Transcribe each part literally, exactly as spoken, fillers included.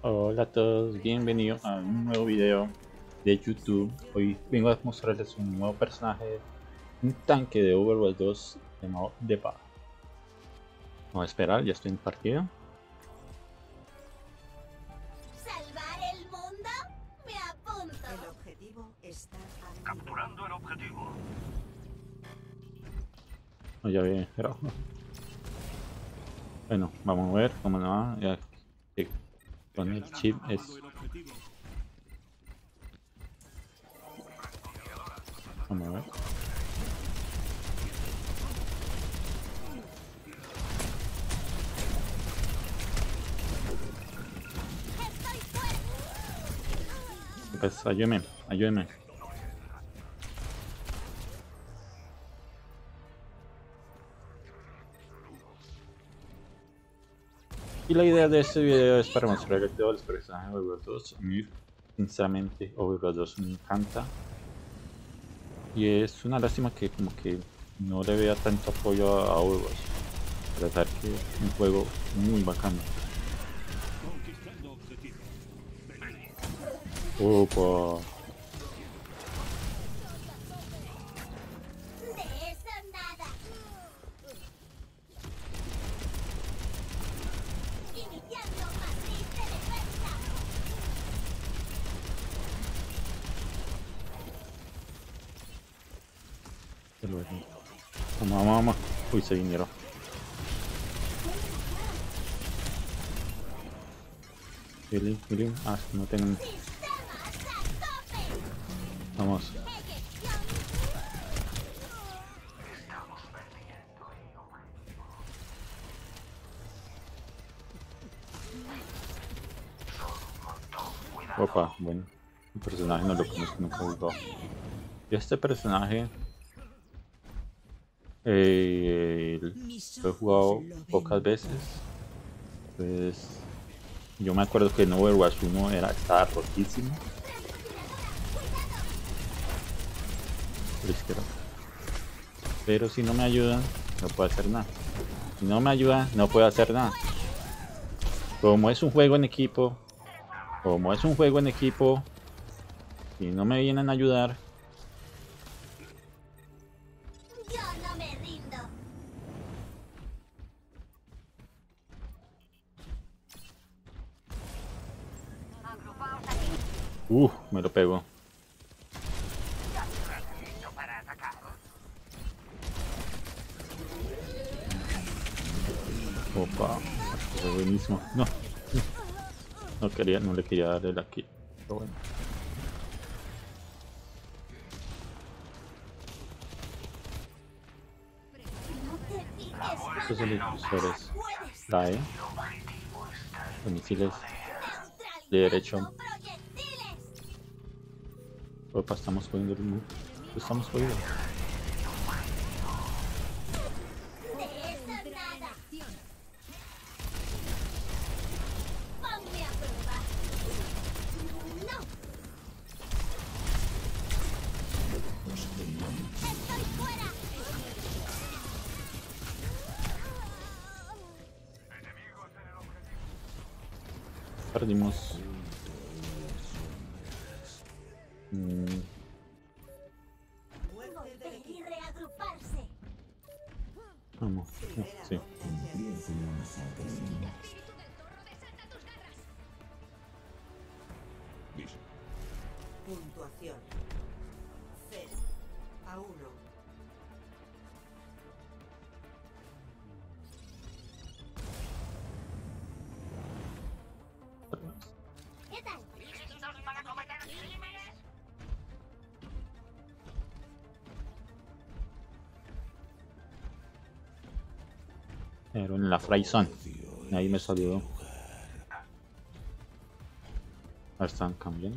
Hola a todos, bienvenidos a un nuevo video de YouTube. Hoy vengo a mostrarles un nuevo personaje, un tanque de Overwatch dos llamado Depa. Vamos a esperar, ya estoy en partida. ¿Salvar el mundo? Me apunto. El objetivo está Capturando el objetivo. No, ya vi, pero... Bueno, vamos a ver cómo nos va. Ya que con el chip es... Vamos a ver. Estoy fuera. Pues ayúdeme, ayúdeme. Y la idea de este video es para mostrarles todos los personajes de Overwatch dos. A mí, sinceramente, Overwatch dos me encanta. Y es una lástima que como que no le vea tanto apoyo a Overwatch. A pesar que es un juego muy bacano. Opa. De eso nada. Iniciando matriz de defensa. Vamos, vamos, vamos. Uy, se vinieron. Healing, healing. Ah, no tengo. Sistemas a tope. Vamos. Ejecución. Opa, bueno. El personaje no lo conozco, nunca he jugado. Y este personaje eh, lo he jugado pocas veces. Pues yo me acuerdo que en Overwatch uno era, estaba rotísimo. Por izquierda. Pero si no me ayudan, no puedo hacer nada. Si no me ayudan, no puedo hacer nada. Como es un juego en equipo, como es un juego en equipo, si no me vienen a ayudar, Yo no me rindo. Agrupaos aquí. uh, me lo pego. Listo para atacar. Opa, fue buenísimo. No, no quería, no le quería darle la kill. Pero bueno. No te fijes Estos son los impulsores. Puedes La E, los misiles de derecho. proyectiles. Opa, estamos jodiendo el mundo. Estamos jodidos. De eso nada. Ponme a prueba. No. Estoy fuera. Perdimos. Mm, muerte del Volver y equipo. reagruparse. vamos, no, sí. Puntuación. cero a uno. ¿Qué tal? ¿Listos para cometer crímenes? Pero en la Frayson. Ahí me salió. Ahora están cambiando.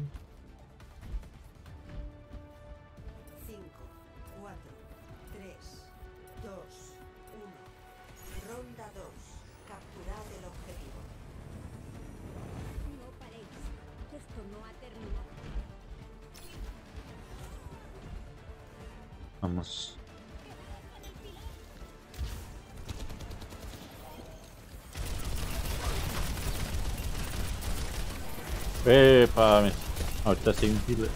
cinco, cuatro, tres, dos, uno. Ronda dos. Capturad el objetivo. No paréis. Esto no ha terminado. Vamos. Epa, me- ahorita sí un healer.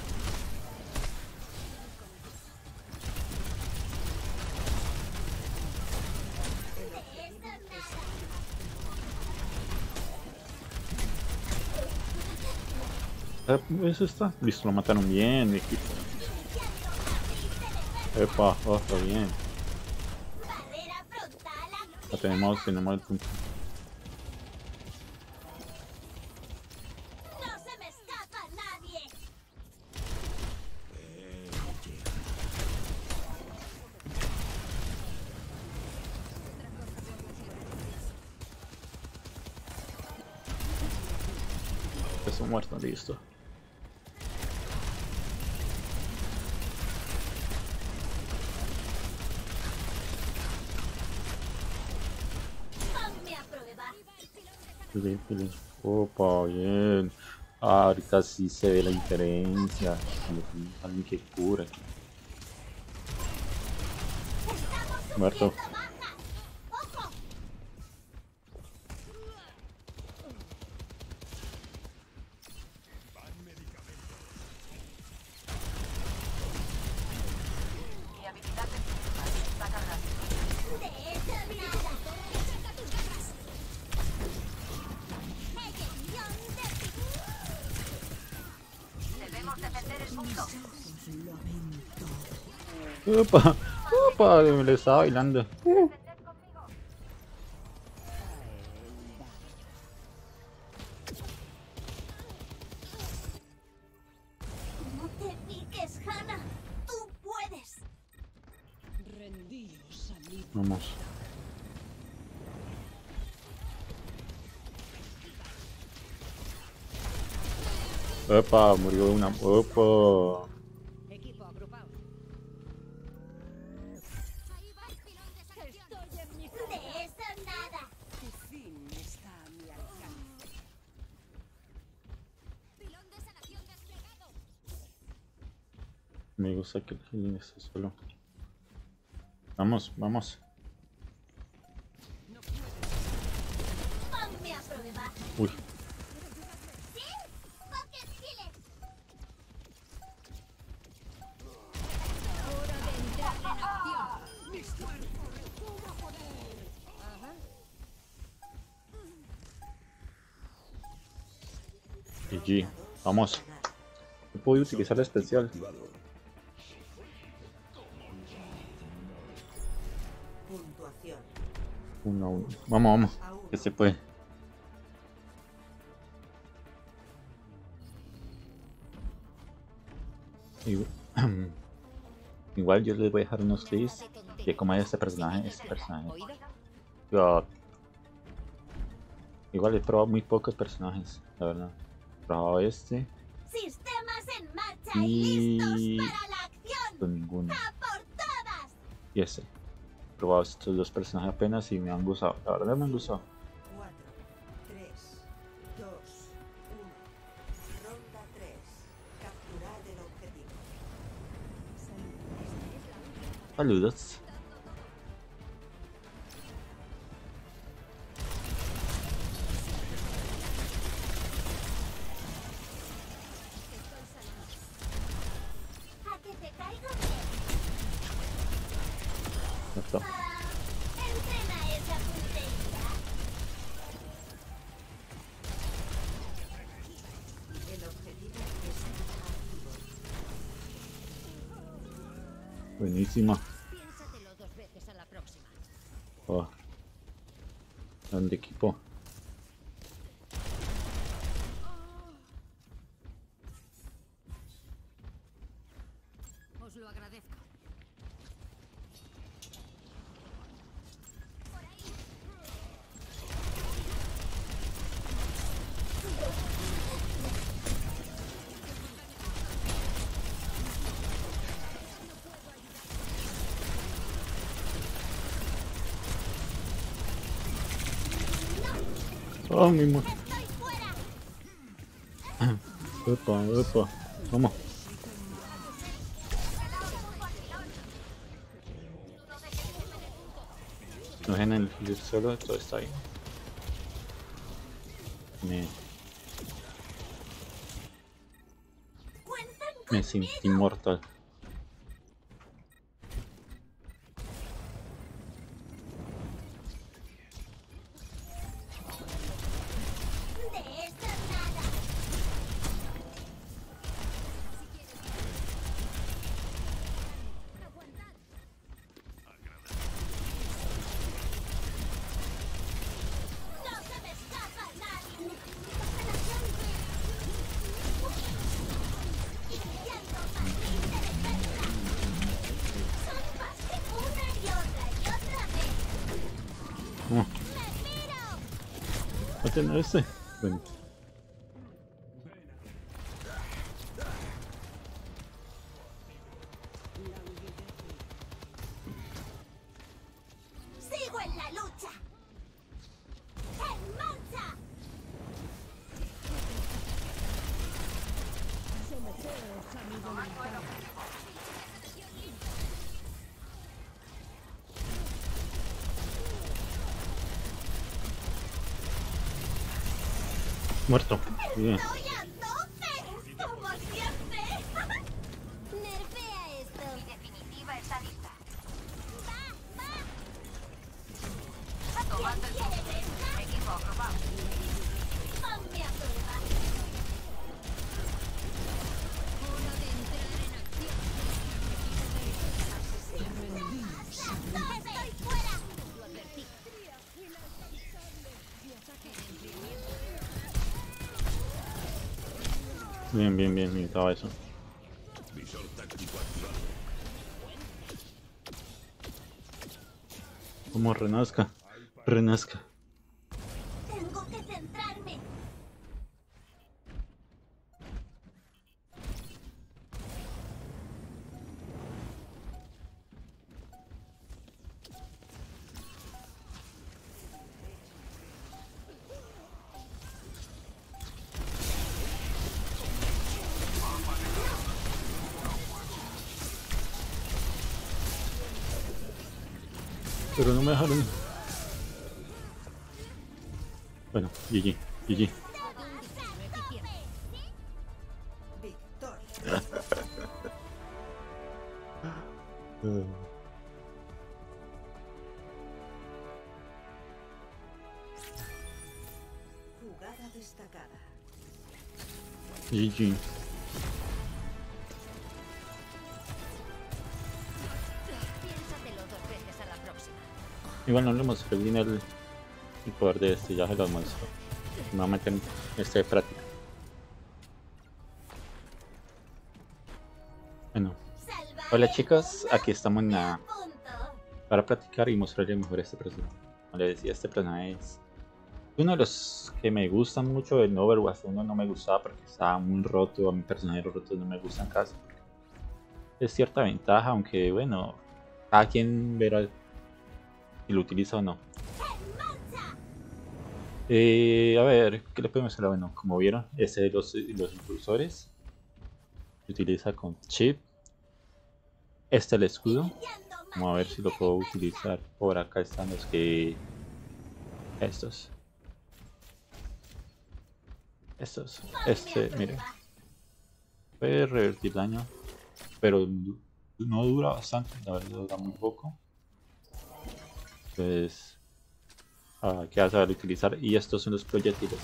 Eh, Eso está. Listo, lo mataron bien, mi equipo. Epa, oh, está bien. Barrera frontal activa. La tenemos, tenemos el punto. No se me escapa nadie. Eso muerto, listo. Ponme a prueba. Pili, pili. Opa, bien. Ah, ahorita sí se ve la diferencia. Alguien que cura. Muerto. Baja. Ojo. Mi habilidad principal está cargando. De eso nada. Saca tus garras. Eyección de Debemos defender el punto. Opa, opa, me le estaba bailando. Defender conmigo. No te piques, Hannah. Tú puedes. Rendíos a mí. Vamos. Opa, murió una. Opa. Equipo agrupado. Ahí va el pilón de sanación. Estoy en mi de eso nada. Tu fin está a mi alcance. Pilón de sanación desplegado. Me gusta que el healing esté solo. Vamos, vamos. Ponme a prueba. Uy, ¿Sí? Pocket Healer. Hora de entrar en acción. G G. Vamos. No puedo utilizar la especial. Puntuación. Uno a uno. Vamos, vamos. A uno. Que se puede. Igual, igual yo les voy a dejar unos clips de cómo es este personaje. Este personaje. ¿Oído? Yo- igual he probado muy pocos personajes, la verdad. He probado este, Sistemas en marcha Y- y listos para la acción. con ninguno. ¡A por todas! Y ese. He probado estos dos personajes apenas y me han gustado. La verdad me han gustado. cuatro, tres, dos, uno. Ronda tres. Capturar el objetivo. Saludos. ¿A que te caigo bien? Ya está. Ah, entrena esa puntería. El objetivo está activo. Buenísima. Piénsatelo dos veces a la próxima. Oh. Grande equipo. Os lo agradezco. Oh, mi mo- ¡Estoy fuera! Epa, epa. Vamos. No dejen el healer solo, todo está ahí. Me... Me sentí inmortal. De eso nada. Aguantad. No se me escapa nadie. Iniciando matriz de defensa. Son más que una y otra y otra vez. Oh, ¡Me miro! ¿va a tener este? Bueno. ¡Sigo en la lucha! ¡En marcha! Muerto. Bien. ¡Estoy a tope! ¡Como siempre! Nerfea esto. Mi definitiva está lista. ¡Va, va! Está tomando el ¿Quién quiere esta? equipo aprobado. ¡Ponme a prueba! Hora de entrar en acción. ¡Estoy fuera! Lo advertí. Ataque en enfriamiento. Bien, bien, bien, bien, estaba eso. Como renazca, renazca. Tengo que centrarme. Pero no me dejaron. Bueno, G G, G G. Victoria. Uh, Jugada destacada. G G. Piénsatelo dos veces a la próxima. Igual no le mostré bien el, el poder de este, ya se los muestro. Me voy a meter en este de práctica. Bueno, hola chicos, aquí estamos en la, Punto. para practicar y mostrarles mejor este personaje. Como les decía, este personaje es uno de los que me gustan mucho. En Overwatch uno no me gustaba porque estaba muy roto, a mi personaje rotos no me gustan casi. Es cierta ventaja, aunque bueno, cada quien verá si lo utiliza o no. Eh, a ver, ¿qué le podemos hacer? Bueno, como vieron, este de los, los impulsores se utiliza con chip. Este el escudo. Vamos a ver si lo puedo utilizar. Por acá están los que... Estos. Estos. Este, miren. Puede revertir daño. Pero no dura bastante. La verdad dura muy poco. Entonces... Ah, que vas a saber utilizar. Y estos son los proyectiles.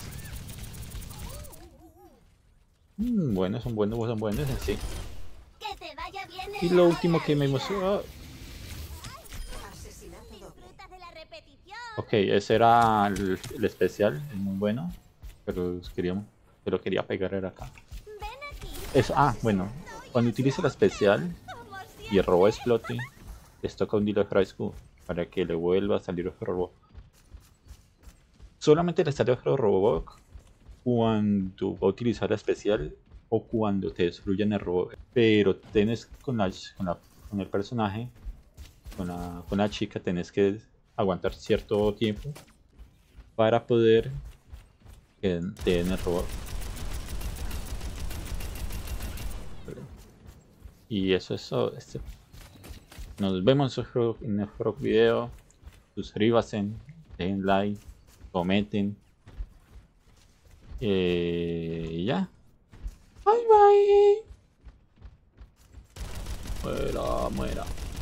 Mm, bueno, son buenos, son buenos en sí. Que te vaya bien Y en lo la último que me emocionó... Asesinato doble. Disfruta de la repetición. Ok, ese era el, el especial, es muy bueno. Pero queríamos, pero quería pegar era acá. Ven aquí. Es, ah, bueno, cuando utilice la especial Como y siempre. el robo explote, les toca hundir el Fry School para que le vuelva a salir el robo. Solamente le sale el robot cuando va a utilizar la especial o cuando te destruyen el robot. Pero tenés con, la, con, la, con el personaje, con la, con la chica, tenés que aguantar cierto tiempo para poder que te den el robot. Y eso es todo. Este. Nos vemos en el próximo video. Suscríbanse, dejen like, comenten. Eh, y ya. Bye bye. Muera, muera.